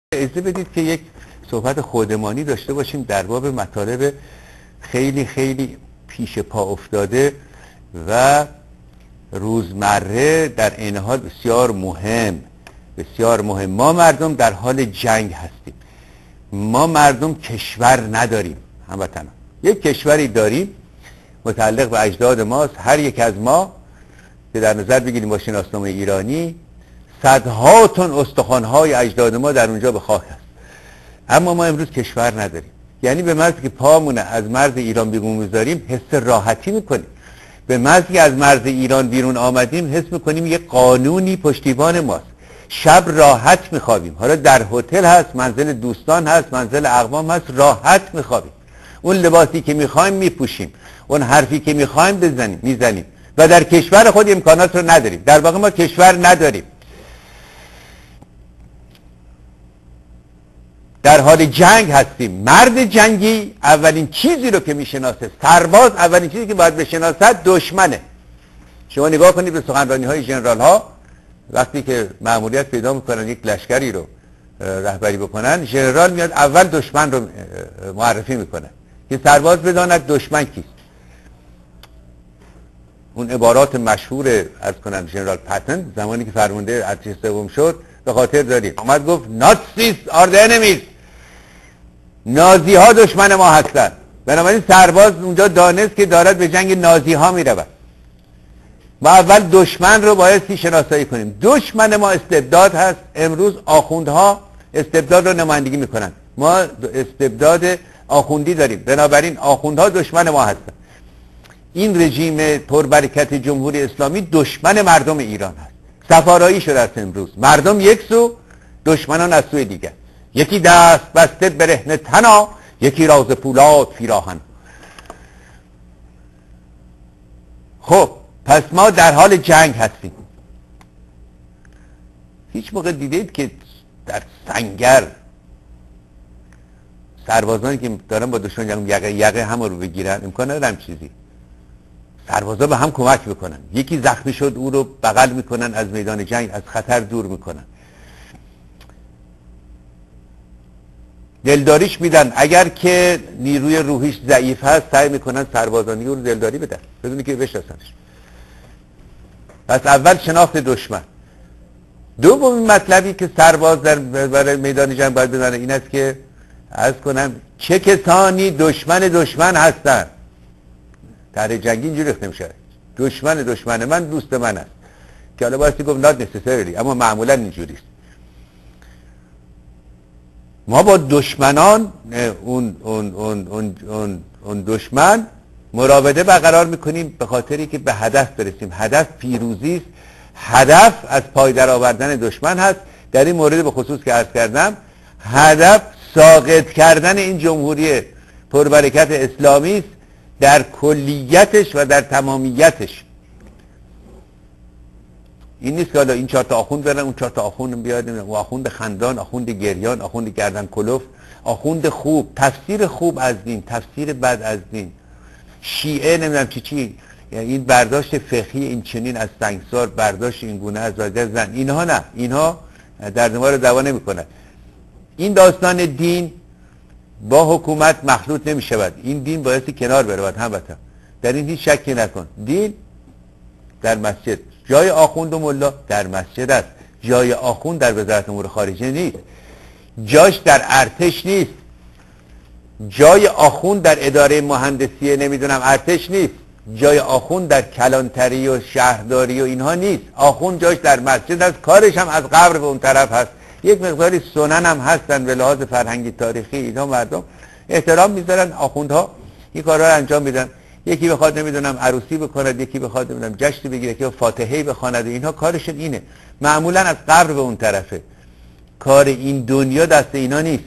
اجازه بدید که یک صحبت خودمانی داشته باشیم در باب مطالب خیلی خیلی پیش پا افتاده و روزمره در این حال بسیار مهم. ما مردم در حال جنگ هستیم. ما مردم کشور نداریم. هموطنان یک کشوری داریم متعلق به اجداد ماست. هر یک از ما که در نظر بگیریم با شناسنامه ایرانی صدها تن استخوان‌های اجداد ما در اونجا به خاک هست. اما ما امروز کشور نداریم. یعنی به محض که پامونه از مرز ایران بیرون میذاریم حس راحتی میکنیم. به محض که از مرز ایران بیرون آمدیم حس میکنیم یک قانونی پشتیبان ماست. شب راحت میخوابیم. حالا در هتل هست، منزل دوستان هست، منزل اقوام هست، راحت میخوابیم. اون لباسی که میخوایم میپوشیم، اون حرفی که میخوایم میزنیم و در کشور خود امکانات رو نداریم. در واقع ما کشور نداریم. در حال جنگ هستیم. مرد جنگی اولین چیزی رو که میشناسه، سرباز اولین چیزی که باید بشناسد دشمنه. شما نگاه کنید به سخنرانی های ژنرال ها وقتی که مأموریت پیدا میکنن یک لشکری رو رهبری بکنن، ژنرال میاد اول دشمن رو معرفی میکنه که سرباز بداند دشمن کیست. اون عبارات مشهور از کنن ژنرال پتن زمانی که فرمانده ارتش سوم شد به خاطر داریم. آمد گفت ناتسیس آر دی انیمیز، نازی ها دشمن ما هستند. بنابراین سرباز اونجا دانست که دارد به جنگ نازی ها میرود. ما اول دشمن رو بایستی شناسایی کنیم. دشمن ما استبداد هست. امروز آخوندها استبداد رو نمایندگی میکنن. ما استبداد آخوندی داریم. بنابراین آخوندها دشمن ما هستند. این رژیم پربرکت جمهوری اسلامی دشمن مردم ایران هست. سفارایی شده است امروز. مردم یک سو، دشمنان از سوی دیگر. یکی دست بسته برهنه تنا، یکی راز پولاد پیراهن. خب پس ما در حال جنگ هستیم. هیچ موقع دیدید که در سنگر سربازانی که دارن با دشمن جنگ یقه هم رو بگیرن؟ امکان ندارم چیزی. سربازا به هم کمک میکنن. یکی زخمی شد او رو بغل میکنن، از میدان جنگ از خطر دور میکنن، دلداریش میدن. اگر که نیروی روحیش ضعیف هست سعی میکنن سربازانی او رو دلداری بدن بدون که بشناسنش. پس اول شناخت دشمن. دومین مطلبی که سرباز در میدان جنگ باید بدونه این است که عرض کنم چه کسانی دشمن هستن. طرح جنگی اینجوری ریخته میشه. دشمن من دوست من است، که حالا بایستی گفت not necessarily، اما معمولا اینجوریست. ما با دشمنان اون دشمن مراوده برقرار میکنیم به خاطری که به هدف برسیم. هدف پیروزی است. هدف از پای در آوردن دشمن هست. در این مورد به خصوص که عرض کردم هدف ساقط کردن این جمهوری پربرکت اسلامی است در کلیتش و در تمامیتش. این نیست که حالا این 4 تا آخوند برن اون 4 تا آخوند بیاد، و آخوند خندان، آخوند گریان، آخوند گردن کلوف، آخوند خوب، تفسیر خوب از دین، تفسیر بد از دین، شیعه نمیدونم چی این برداشت فقهی این چنین از سنگسار، برداشت این گونه از وجه زن. اینها نه، اینها در ما دعوا نمیکنن. این داستان دین با حکومت مخلوط نمی شود. این دین بایستی کنار برود. هموطن در این هیچ شکی نکن. دین در مسجد، جای آخوند و ملا در مسجد است. جای آخوند در وزارت امور خارجه نیست. جاش در ارتش نیست. جای آخوند در اداره مهندسی نمیدونم ارتش نیست. جای آخوند در کلانتری و شهرداری و اینها نیست. آخوند جاش در مسجد است. کارش هم از قبر به اون طرف هست. یک مقداری سنن هم هستن به لحاظ فرهنگی تاریخی. اینها مردم احترام میذارن. آخوندها این کارا رو انجام میدن. یکی بخواد نمیدونم عروسی بکند، یکی بخواد نمیدونم جشن بگیره، یکی فاتحه بخواند، اینها کارشون اینه. معمولا از قبر به اون طرفه. کار این دنیا دست اینا نیست.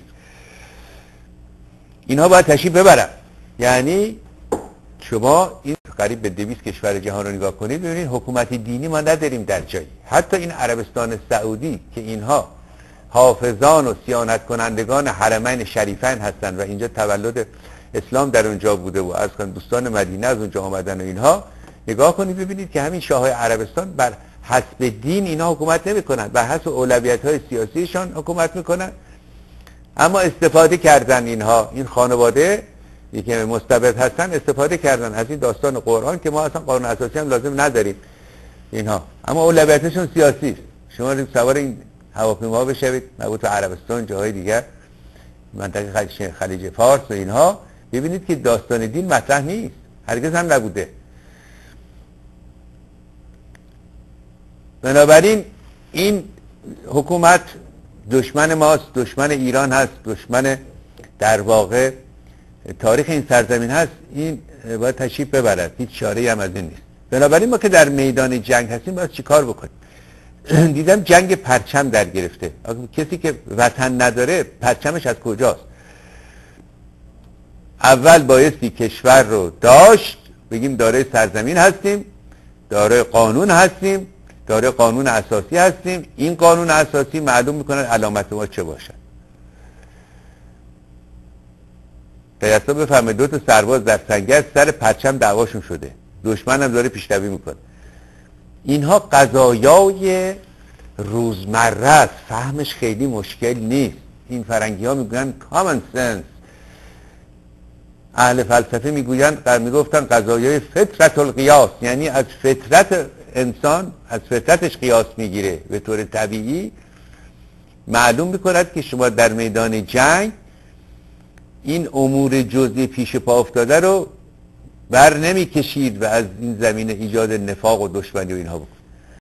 اینها باید تشریف ببرن. یعنی شما این قریب به 200 کشور جهان رو نگاه کنید ببینید حکومت دینی ما نداریم در جایی. حتی این عربستان سعودی که اینها حافظان و صیانت کنندگان حرمین شریفین هستند و اینجا تولد اسلام در اونجا بوده و از دوستان مدینه از اونجا آمدن و اینها، نگاه کنید ببینید که همین شاههای عربستان بر حسب دین اینا حکومت نمیکنن، بر حسب اولویت‌های سیاسیشان حکومت میکنن. اما استفاده کردن اینها، این خانواده یکی مستبد هستن، استفاده کردن از این داستان قرآن که ما اصلا قانون اساسی هم لازم نداریم اینها، اما اولویتشون سیاسی است. شما سوار این هواپیما بشوید مربوط به عربستان، جاهای دیگر، منطقه خلیج فارس و اینها، ببینید که داستان دین مطرح نیست، هرگز هم نبوده. بنابراین این حکومت دشمن ماست، دشمن ایران هست، دشمن در واقع تاریخ این سرزمین هست. این باید تشریف ببرد، هیچ چاره‌ای هم از این نیست. بنابراین ما که در میدان جنگ هستیم باید چیکار بکنیم؟ دیدم جنگ پرچم در گرفته. کسی که وطن نداره پرچمش از کجاست؟ اول بایستی کشور رو داشت، بگیم دارای سرزمین هستیم، دارای قانون هستیم، دارای قانون اساسی هستیم. این قانون اساسی معلوم میکنه علامت ما چه باشد. قیاسا بفهمه 2 تا سرباز در سنگر سر پرچم دعواشون شده، دشمن هم داره پیشروی میکنه. اینها قضایای روزمره است، فهمش خیلی مشکل نیست. این فرنگی ها میگوین common sense، اهل فلسفه میگفتن قضایای فطرت القیاس، یعنی از فطرت انسان، از فطرتش قیاس میگیره به طور طبیعی. معلوم میکند که شما در میدان جنگ این امور جزئی پیش پا افتاده رو بر نمیکشید و از این زمینه ایجاد نفاق و دشمنی و اینها بکنید.